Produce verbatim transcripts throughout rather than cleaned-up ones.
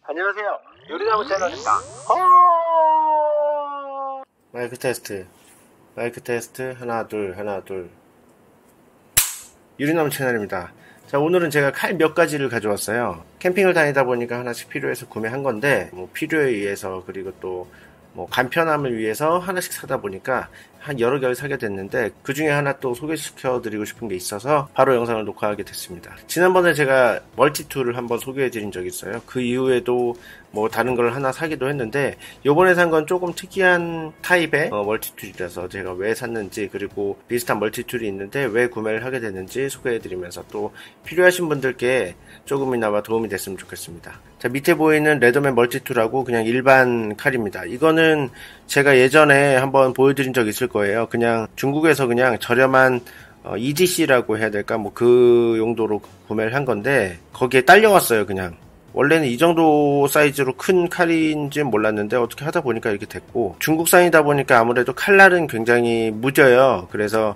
안녕하세요. 요리나무 채널입니다. 마이크 테스트 마이크 테스트 하나 둘 하나 둘 유리나무 채널입니다. 자, 오늘은 제가 칼 몇 가지를 가져왔어요. 캠핑을 다니다 보니까 하나씩 필요해서 구매한 건데, 뭐 필요에 의해서, 그리고 또 뭐 간편함을 위해서 하나씩 사다 보니까 한 여러 개를 사게 됐는데, 그 중에 하나 또 소개시켜 드리고 싶은 게 있어서 바로 영상을 녹화하게 됐습니다. 지난번에 제가 멀티툴을 한번 소개해 드린 적이 있어요. 그 이후에도 뭐 다른 걸 하나 사기도 했는데, 요번에 산 건 조금 특이한 타입의 어, 멀티툴이라서 제가 왜 샀는지, 그리고 비슷한 멀티툴이 있는데 왜 구매를 하게 됐는지 소개해 드리면서 또 필요하신 분들께 조금이나마 도움이 됐으면 좋겠습니다. 자, 밑에 보이는 레더맨 멀티툴하고 그냥 일반 칼입니다. 이거는 제가 예전에 한번 보여드린 적 있을 거예요. 그냥 중국에서 그냥 저렴한 어, 이지씨라고 해야 될까? 뭐 그 용도로 구매를 한 건데, 거기에 딸려왔어요, 그냥. 원래는 이 정도 사이즈로 큰 칼인지 몰랐는데 어떻게 하다 보니까 이렇게 됐고, 중국산이다 보니까 아무래도 칼날은 굉장히 무뎌요. 그래서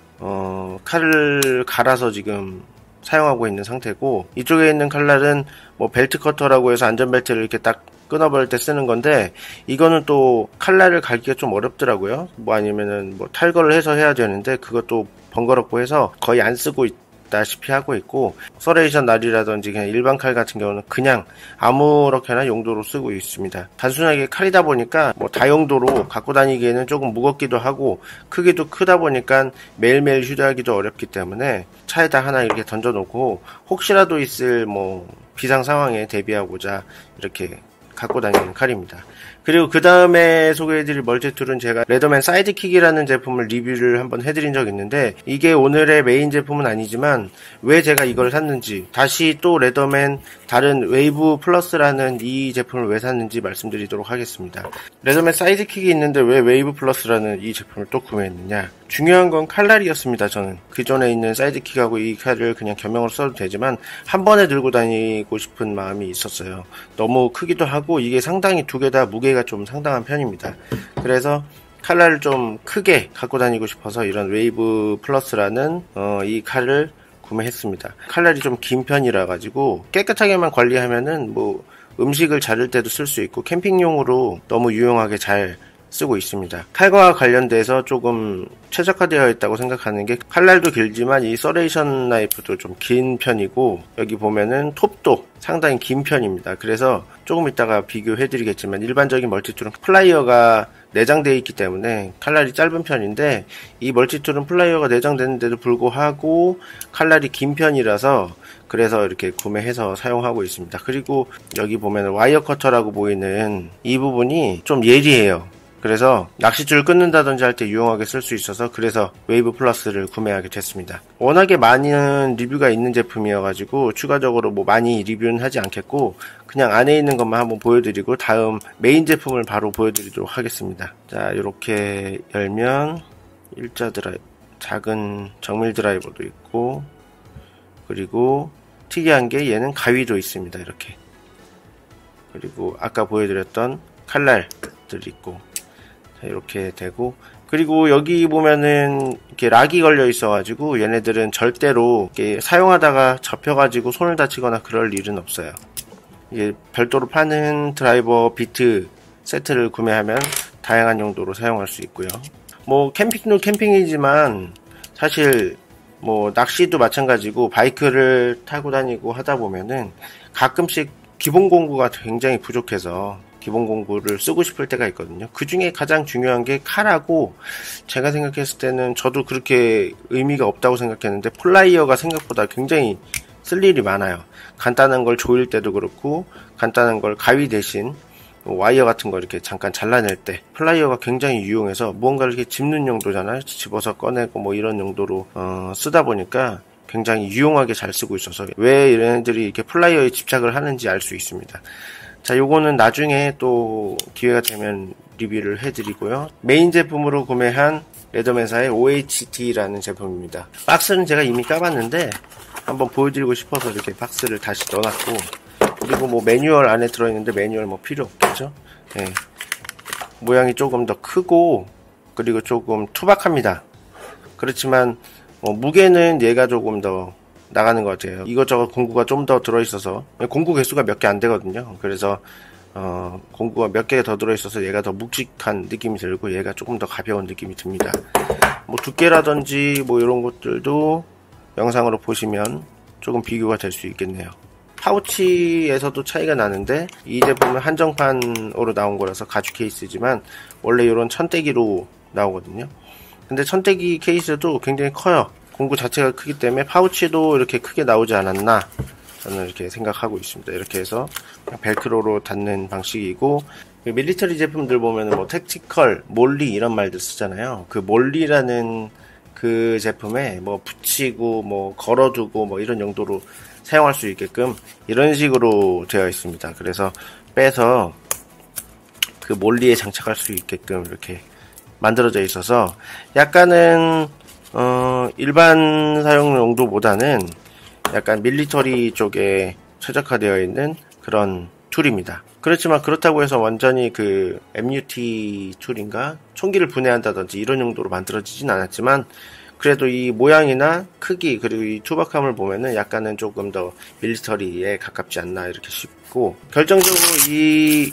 어, 칼을 갈아서 지금 사용하고 있는 상태고, 이쪽에 있는 칼날은 뭐 벨트 커터라고 해서 안전벨트를 이렇게 딱 끊어버릴 때 쓰는 건데, 이거는 또 칼날을 갈기가 좀 어렵더라고요. 뭐 아니면은 뭐 탈거를 해서 해야 되는데 그것도 번거롭고 해서 거의 안 쓰고 있다시피 하고 있고, 서레이션 날이라든지 그냥 일반 칼 같은 경우는 그냥 아무렇게나 용도로 쓰고 있습니다. 단순하게 칼이다 보니까 뭐 다용도로 갖고 다니기에는 조금 무겁기도 하고, 크기도 크다 보니까 매일매일 휴대하기도 어렵기 때문에 차에다 하나 이렇게 던져 놓고 혹시라도 있을 뭐 비상 상황에 대비하고자 이렇게 갖고 다니는 칼입니다. 그리고 그 다음에 소개해드릴 멀티툴은 제가 레더맨 사이드킥이라는 제품을 리뷰를 한번 해드린 적이 있는데, 이게 오늘의 메인 제품은 아니지만 왜 제가 이걸 샀는지, 다시 또 레더맨 다른 웨이브 플러스라는 이 제품을 왜 샀는지 말씀드리도록 하겠습니다. 레더맨 사이드킥이 있는데 왜 웨이브 플러스라는 이 제품을 또 구매했느냐, 중요한 건 칼날이었습니다. 저는 기존에 있는 사이드킥하고 이 칼을 그냥 겸용으로 써도 되지만 한 번에 들고 다니고 싶은 마음이 있었어요. 너무 크기도 하고 이게 상당히 두 개 다 무게가 좀 상당한 편입니다. 그래서 칼날을 좀 크게 갖고 다니고 싶어서 이런 웨이브 플러스라는 어, 이 칼을 구매했습니다. 칼날이 좀 긴 편이라 가지고 깨끗하게만 관리하면은 뭐 음식을 자를 때도 쓸 수 있고 캠핑용으로 너무 유용하게 잘 쓰고 있습니다. 칼과 관련돼서 조금 최적화되어 있다고 생각하는 게, 칼날도 길지만 이 서레이션 나이프도 좀 긴 편이고, 여기 보면은 톱도 상당히 긴 편입니다. 그래서 조금 이따가 비교해 드리겠지만 일반적인 멀티툴은 플라이어가 내장되어 있기 때문에 칼날이 짧은 편인데, 이 멀티툴은 플라이어가 내장되는데도 불구하고 칼날이 긴 편이라서 그래서 이렇게 구매해서 사용하고 있습니다. 그리고 여기 보면 와이어 커터라고 보이는 이 부분이 좀 예리해요. 그래서 낚싯줄을 끊는다든지 할 때 유용하게 쓸 수 있어서 그래서 웨이브 플러스를 구매하게 됐습니다. 워낙에 많은 리뷰가 있는 제품이어가지고 추가적으로 뭐 많이 리뷰는 하지 않겠고, 그냥 안에 있는 것만 한번 보여드리고 다음 메인 제품을 바로 보여드리도록 하겠습니다. 자, 이렇게 열면 일자 드라이버, 작은 정밀 드라이버도 있고, 그리고 특이한 게 얘는 가위도 있습니다. 이렇게. 그리고 아까 보여드렸던 칼날들이 있고, 이렇게 되고, 그리고 여기 보면은 이렇게 락이 걸려 있어가지고 얘네들은 절대로 이렇게 사용하다가 접혀가지고 손을 다치거나 그럴 일은 없어요. 이게 별도로 파는 드라이버 비트 세트를 구매하면 다양한 용도로 사용할 수 있고요. 뭐 캠핑도 캠핑이지만 사실 뭐 낚시도 마찬가지고, 바이크를 타고 다니고 하다 보면은 가끔씩 기본 공구가 굉장히 부족해서 기본 공구를 쓰고 싶을 때가 있거든요. 그 중에 가장 중요한 게 칼하고, 제가 생각했을 때는 저도 그렇게 의미가 없다고 생각했는데 플라이어가 생각보다 굉장히 쓸 일이 많아요. 간단한 걸 조일 때도 그렇고, 간단한 걸 가위 대신 와이어 같은 거 이렇게 잠깐 잘라낼 때 플라이어가 굉장히 유용해서, 무언가를 이렇게 집는 용도잖아요. 집어서 꺼내고 뭐 이런 용도로 어, 쓰다 보니까 굉장히 유용하게 잘 쓰고 있어서 왜 얘네들이 이렇게 플라이어에 집착을 하는지 알 수 있습니다. 자, 요거는 나중에 또 기회가 되면 리뷰를 해드리고요. 메인 제품으로 구매한 레더맨사의 오에이치티라는 제품입니다. 박스는 제가 이미 까봤는데 한번 보여드리고 싶어서 이렇게 박스를 다시 넣어놨고, 그리고 뭐 매뉴얼 안에 들어있는데 매뉴얼 뭐 필요 없겠죠? 네. 모양이 조금 더 크고, 그리고 조금 투박합니다. 그렇지만 뭐 무게는 얘가 조금 더 나가는 것 같아요. 이것저것 공구가 좀 더 들어있어서 공구 개수가 몇 개 안 되거든요. 그래서 어, 공구가 몇 개 더 들어있어서 얘가 더 묵직한 느낌이 들고 얘가 조금 더 가벼운 느낌이 듭니다. 뭐 두께라든지 뭐 이런 것들도 영상으로 보시면 조금 비교가 될 수 있겠네요. 파우치에서도 차이가 나는데 이 제품은 한정판으로 나온 거라서 가죽 케이스지만 원래 이런 천대기로 나오거든요. 근데 천대기 케이스도 굉장히 커요. 공구 자체가 크기 때문에 파우치도 이렇게 크게 나오지 않았나 저는 이렇게 생각하고 있습니다. 이렇게 해서 벨크로로 닫는 방식이고, 밀리터리 제품들 보면은 뭐 택티컬, 몰리 이런 말들 쓰잖아요. 그 몰리라는 그 제품에 뭐 붙이고 뭐 걸어두고 뭐 이런 용도로 사용할 수 있게끔 이런 식으로 되어 있습니다. 그래서 빼서 그 몰리에 장착할 수 있게끔 이렇게 만들어져 있어서 약간은 어 일반 사용 용도보다는 약간 밀리터리 쪽에 최적화되어 있는 그런 툴입니다. 그렇지만 그렇다고 해서 완전히 그 엠유티 툴인가 총기를 분해한다든지 이런 용도로 만들어지진 않았지만 그래도 이 모양이나 크기 그리고 이 투박함을 보면은 약간은 조금 더 밀리터리에 가깝지 않나 이렇게 싶고, 결정적으로 이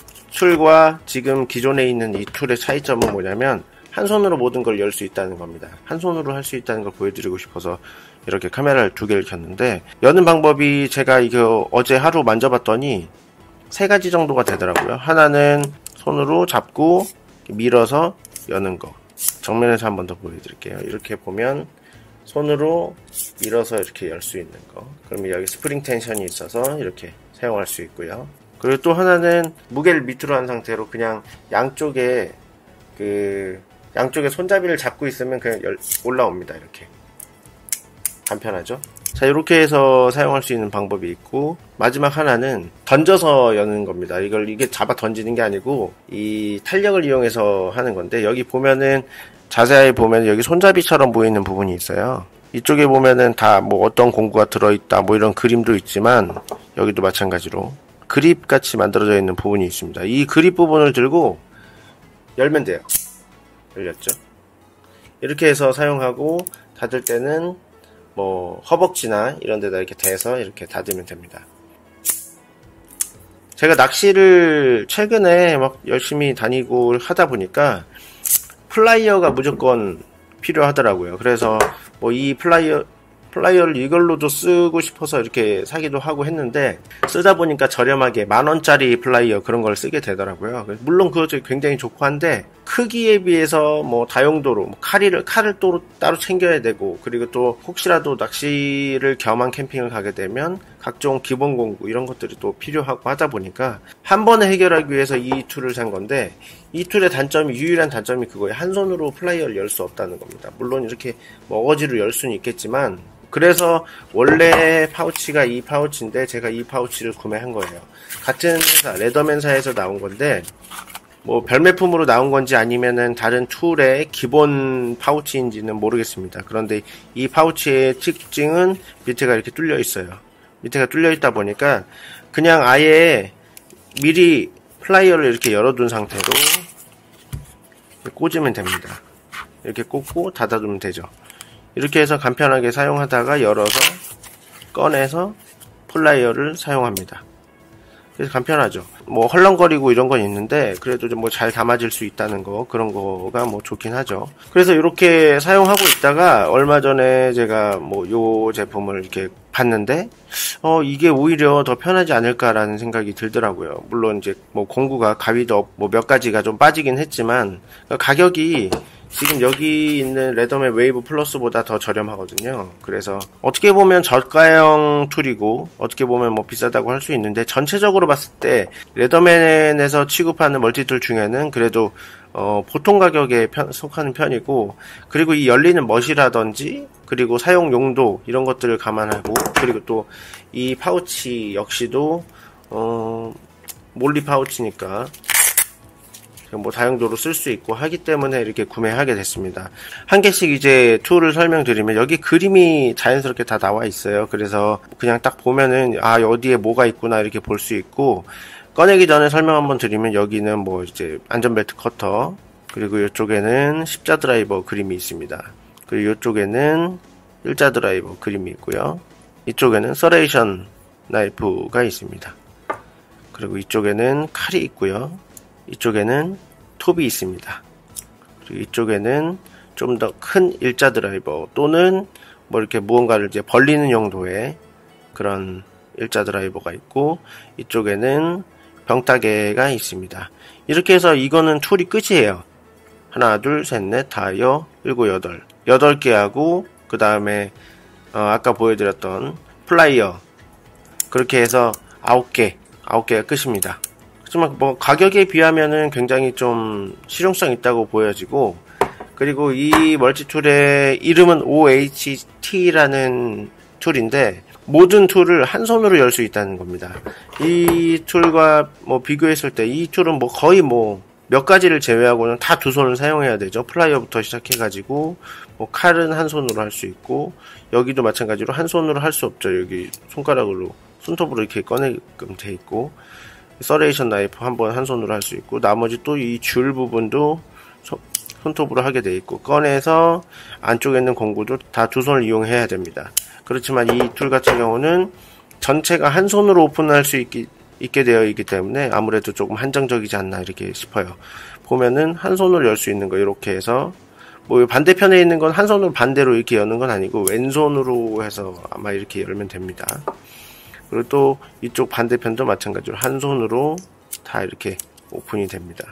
툴과 지금 기존에 있는 이 툴의 차이점은 뭐냐면 한 손으로 모든 걸 열 수 있다는 겁니다. 한 손으로 할 수 있다는 걸 보여드리고 싶어서 이렇게 카메라를 두 개를 켰는데, 여는 방법이 제가 이거 어제 하루 만져봤더니 세 가지 정도가 되더라고요. 하나는 손으로 잡고 밀어서 여는 거. 정면에서 한 번 더 보여드릴게요. 이렇게 보면 손으로 밀어서 이렇게 열 수 있는 거. 그러면 여기 스프링 텐션이 있어서 이렇게 사용할 수 있고요. 그리고 또 하나는 무게를 밑으로 한 상태로 그냥 양쪽에 그 양쪽에 손잡이를 잡고 있으면 그냥 열, 올라옵니다. 이렇게 간편하죠. 자, 이렇게 해서 사용할 수 있는 방법이 있고, 마지막 하나는 던져서 여는 겁니다. 이걸 이게 잡아 던지는 게 아니고 이 탄력을 이용해서 하는 건데, 여기 보면은 자세히 보면 여기 손잡이처럼 보이는 부분이 있어요. 이쪽에 보면은 다 뭐 어떤 공구가 들어있다 뭐 이런 그림도 있지만 여기도 마찬가지로 그립 같이 만들어져 있는 부분이 있습니다. 이 그립 부분을 들고 열면 돼요. 열렸죠? 이렇게 해서 사용하고, 닫을 때는 뭐 허벅지나 이런 데다 이렇게 대서 이렇게 닫으면 됩니다. 제가 낚시를 최근에 막 열심히 다니고 하다 보니까 플라이어가 무조건 필요하더라고요. 그래서 뭐 이 플라이어 플라이어를 이걸로도 쓰고 싶어서 이렇게 사기도 하고 했는데, 쓰다 보니까 저렴하게 만원짜리 플라이어 그런 걸 쓰게 되더라고요. 물론 그것도 굉장히 좋고 한데 크기에 비해서 뭐 다용도로 뭐 칼을 칼을 또 따로 챙겨야 되고, 그리고 또 혹시라도 낚시를 겸한 캠핑을 가게 되면 각종 기본 공구 이런 것들이 또 필요하고 하다 보니까 한 번에 해결하기 위해서 이 툴을 산 건데, 이 툴의 단점이, 유일한 단점이 그거예요. 한 손으로 플라이어를 열 수 없다는 겁니다. 물론 이렇게 뭐 어거지로 열 수는 있겠지만, 그래서 원래 파우치가 이 파우치인데 제가 이 파우치를 구매한 거예요. 같은 회사 레더맨사에서 나온 건데 뭐 별매품으로 나온 건지 아니면은 다른 툴의 기본 파우치인지는 모르겠습니다. 그런데 이 파우치의 특징은 밑에가 이렇게 뚫려 있어요. 밑에가 뚫려 있다 보니까 그냥 아예 미리 플라이어를 이렇게 열어둔 상태로 꽂으면 됩니다. 이렇게 꽂고 닫아두면 되죠. 이렇게 해서 간편하게 사용하다가 열어서 꺼내서 플라이어를 사용합니다. 그래서 간편하죠. 뭐 헐렁거리고 이런 건 있는데 그래도 좀 뭐 잘 담아질 수 있다는 거, 그런 거가 뭐 좋긴 하죠. 그래서 이렇게 사용하고 있다가 얼마 전에 제가 뭐 요 제품을 이렇게 봤는데 어 이게 오히려 더 편하지 않을까라는 생각이 들더라고요. 물론 이제 뭐 공구가 가위도 뭐 몇 가지가 좀 빠지긴 했지만 가격이 지금 여기 있는 레더맨 웨이브 플러스보다 더 저렴하거든요. 그래서 어떻게 보면 저가형 툴이고 어떻게 보면 뭐 비싸다고 할 수 있는데, 전체적으로 봤을 때 레더맨에서 취급하는 멀티툴 중에는 그래도 어 보통 가격에 편, 속하는 편이고, 그리고 이 열리는 멋이라든지 그리고 사용 용도 이런 것들을 감안하고, 그리고 또 이 파우치 역시도 어 몰리 파우치니까 뭐 다용도로 쓸 수 있고 하기 때문에 이렇게 구매하게 됐습니다. 한 개씩 이제 툴을 설명드리면 여기 그림이 자연스럽게 다 나와 있어요. 그래서 그냥 딱 보면은 아 어디에 뭐가 있구나 이렇게 볼 수 있고, 꺼내기 전에 설명 한번 드리면 여기는 뭐 이제 안전벨트 커터, 그리고 이쪽에는 십자 드라이버 그림이 있습니다. 그리고 이쪽에는 일자 드라이버 그림이 있고요. 이쪽에는 서레이션 나이프가 있습니다. 그리고 이쪽에는 칼이 있고요. 이쪽에는 톱이 있습니다. 그리고 이쪽에는 좀 더 큰 일자 드라이버 또는 뭐 이렇게 무언가를 이제 벌리는 용도의 그런 일자 드라이버가 있고, 이쪽에는 병따개가 있습니다. 이렇게 해서 이거는 툴이 끝이에요. 하나, 둘, 셋, 넷, 다, 여, 일곱, 여덟. 여덟 개 하고, 그 다음에, 어, 아까 보여드렸던 플라이어. 그렇게 해서 아홉 개, 아홉 개가 끝입니다. 하지만 뭐 가격에 비하면은 굉장히 좀 실용성 있다고 보여지고, 그리고 이 멀티툴의 이름은 오에이치티라는 툴인데, 모든 툴을 한 손으로 열 수 있다는 겁니다. 이 툴과 뭐 비교했을 때 이 툴은 뭐 거의 뭐 몇 가지를 제외하고는 다 두 손을 사용해야 되죠. 플라이어부터 시작해가지고 뭐 칼은 한 손으로 할 수 있고, 여기도 마찬가지로 한 손으로 할 수 없죠. 여기 손가락으로 손톱으로 이렇게 꺼내게끔 돼 있고, 서레이션 나이프 한번 한 손으로 할 수 있고, 나머지 또 이 줄 부분도 소, 손톱으로 하게 돼 있고, 꺼내서 안쪽에 있는 공구도 다 두 손을 이용해야 됩니다. 그렇지만 이 툴 같은 경우는 전체가 한 손으로 오픈할 수 있기, 있게 되어 있기 때문에 아무래도 조금 한정적이지 않나 이렇게 싶어요. 보면은 한 손으로 열 수 있는 거 이렇게 해서, 뭐 반대편에 있는 건 한 손으로 반대로 이렇게 여는 건 아니고 왼손으로 해서 아마 이렇게 열면 됩니다. 그리고 또 이쪽 반대편도 마찬가지로 한 손으로 다 이렇게 오픈이 됩니다.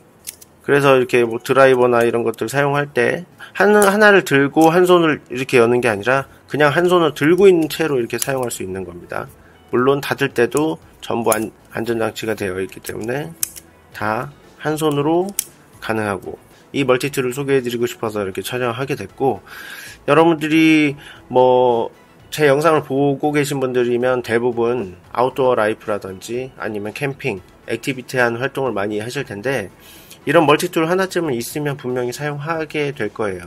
그래서 이렇게 뭐 드라이버나 이런 것들 사용할 때 한, 하나를 들고 한 손을 이렇게 여는 게 아니라 그냥 한 손을 들고 있는 채로 이렇게 사용할 수 있는 겁니다. 물론 닫을 때도 전부 안, 안전장치가 되어 있기 때문에 다 한 손으로 가능하고, 이 멀티툴을 소개해드리고 싶어서 이렇게 촬영하게 됐고, 여러분들이 뭐 제 영상을 보고 계신 분들이면 대부분 아웃도어 라이프라든지 아니면 캠핑, 액티비티한 활동을 많이 하실 텐데, 이런 멀티툴 하나쯤은 있으면 분명히 사용하게 될 거예요.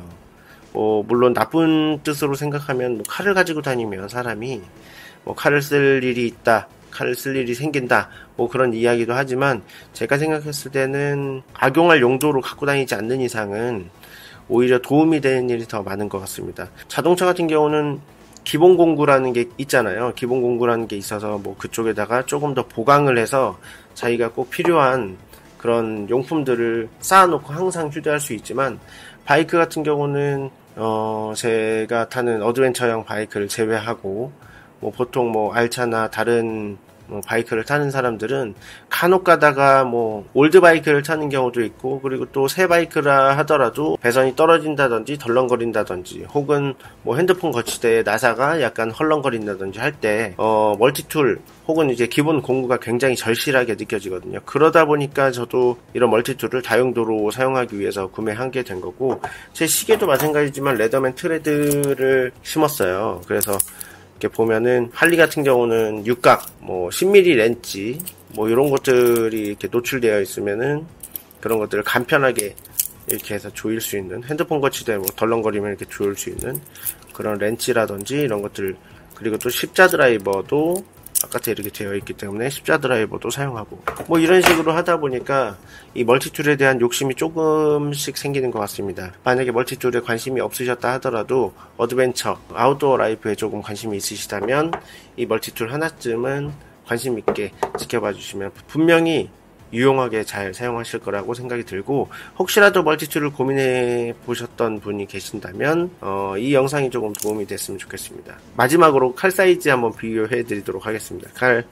뭐 물론 나쁜 뜻으로 생각하면 뭐 칼을 가지고 다니면 사람이 뭐 칼을 쓸 일이 있다, 칼을 쓸 일이 생긴다, 뭐 그런 이야기도 하지만, 제가 생각했을 때는 악용할 용도로 갖고 다니지 않는 이상은 오히려 도움이 되는 일이 더 많은 것 같습니다. 자동차 같은 경우는 기본 공구라는 게 있잖아요. 기본 공구라는 게 있어서 뭐 그쪽에다가 조금 더 보강을 해서 자기가 꼭 필요한 그런 용품들을 쌓아놓고 항상 휴대할 수 있지만, 바이크 같은 경우는 어 제가 타는 어드벤처형 바이크를 제외하고 뭐 보통 뭐 알차나 다른 뭐 바이크를 타는 사람들은 간혹 가다가 뭐 올드 바이크를 타는 경우도 있고, 그리고 또 새 바이크라 하더라도 배선이 떨어진다든지 덜렁거린다든지, 혹은 뭐 핸드폰 거치대에 나사가 약간 헐렁거린다든지 할 때 어 멀티툴 혹은 이제 기본 공구가 굉장히 절실하게 느껴지거든요. 그러다 보니까 저도 이런 멀티툴을 다용도로 사용하기 위해서 구매한 게 된 거고, 제 시계도 마찬가지지만 레더맨 트레드를 심었어요. 그래서 이렇게 보면은 할리 같은 경우는 육각, 뭐 십 밀리미터 렌치, 뭐 이런 것들이 이렇게 노출되어 있으면은 그런 것들을 간편하게 이렇게 해서 조일 수 있는, 핸드폰 거치대 뭐 덜렁거리면 이렇게 조일 수 있는 그런 렌치라든지 이런 것들, 그리고 또 십자 드라이버도 바깥에 이렇게 되어 있기 때문에 십자 드라이버도 사용하고, 뭐 이런 식으로 하다 보니까 이 멀티툴에 대한 욕심이 조금씩 생기는 것 같습니다. 만약에 멀티툴에 관심이 없으셨다 하더라도 어드벤처, 아웃도어 라이프에 조금 관심이 있으시다면 이 멀티툴 하나쯤은 관심 있게 지켜봐 주시면 분명히 유용하게 잘 사용하실 거라고 생각이 들고, 혹시라도 멀티툴을 고민해 보셨던 분이 계신다면 어, 이 영상이 조금 도움이 됐으면 좋겠습니다. 마지막으로 칼 사이즈 한번 비교해 드리도록 하겠습니다. 칼,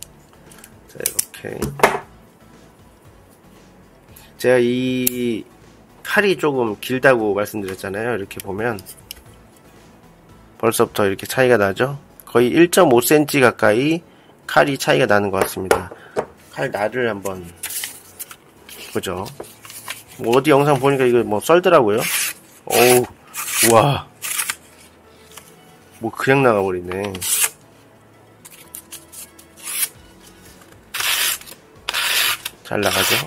자 이렇게 제가 이 칼이 조금 길다고 말씀드렸잖아요. 이렇게 보면 벌써부터 이렇게 차이가 나죠. 거의 일 점 오 센티미터 가까이 칼이 차이가 나는 것 같습니다. 칼 날을 한번 보죠. 뭐 어디 영상 보니까 이거 뭐 썰더라고요. 어우, 우와. 뭐 그냥 나가버리네. 잘 나가죠?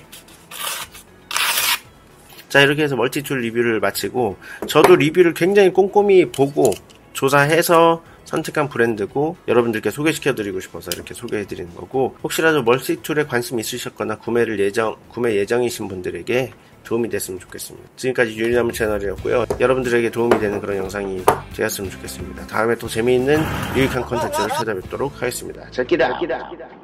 자, 이렇게 해서 멀티툴 리뷰를 마치고, 저도 리뷰를 굉장히 꼼꼼히 보고 조사해서 선택한 브랜드고 여러분들께 소개시켜드리고 싶어서 이렇게 소개해드리는 거고, 혹시라도 멀티툴에 관심 있으셨거나 구매를 예정, 구매 예정이신 분들에게 도움이 됐으면 좋겠습니다. 지금까지 유리나무 채널이었고요. 여러분들에게 도움이 되는 그런 영상이 되었으면 좋겠습니다. 다음에 또 재미있는 유익한 콘텐츠를 찾아뵙도록 하겠습니다. 잘 끼라!